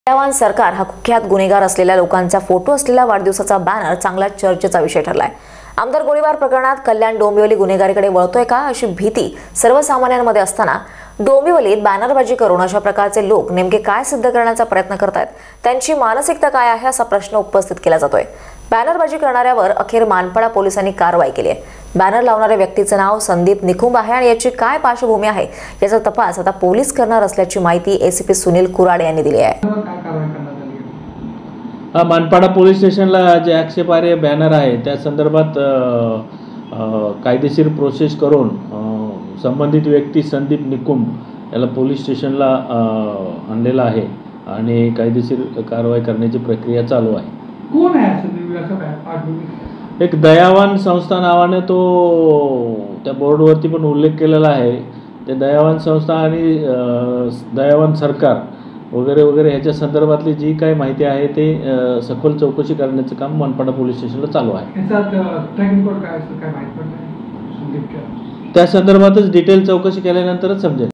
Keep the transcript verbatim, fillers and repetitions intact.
दयावान सरकार हा कुख्यात गुन्हेगार असलेल्या लोकांचा फोटो असलेला वाढदिवसाचा बॅनर चांगला चर्चेचा विषय ठरलाय। आमदार गोळीबार प्रकरणात कल्याण डोंबिवली गुन्हेगारीकडे वळतोय का अशी भीती सर्वसामान्यांमध्ये असताना डोंबिवलीत बॅनरबाजी करून अशा प्रकारचे लोक नेमके काय सिद्ध करण्याचा प्रयत्न करतात, त्यांची मानसिकता काय आहे असा प्रश्न उपस्थित केला जातोय। बॅनरबाजी करणाऱ्यावर अखेर मानपाडा पोलिसांनी कारवाई केली आहे। बॅनर लावणाऱ्या व्यक्तीचे नाव संदीप निकुंब आहे आणि याची काय पार्श्वभूमी आहे याचा तपास आता पोलीस करणार असल्याची माहिती एसीपी सुनील कुराडे यांनी दिली आहे। हा मानपाडा पोलीस स्टेशनला जे आक्षेपार्ह बॅनर आहे त्या संदर्भात कायदेशीर प्रोसेस करून संबंधित व्यक्ती संदीप निकुंब याला पोलीस स्टेशनला आणलेला आहे आणि कायदेशीर कारवाई करण्याची प्रक्रिया चालू आहे। कोण आहे एक दयावान संस्था नावाने तो त्या बोर्डवरती पण उल्लेख केलेला आहे। ते दयावान संस्था आणि दयावान सरकार वगैरे वगैरे ह्याच्या संदर्भातली जी काही माहिती आहे ते सखोल चौकशी करण्याचं काम मानपाडा पोलीस स्टेशनला चालू आहे। त्या संदर्भातच डिटेल चौकशी केल्यानंतरच समजेल।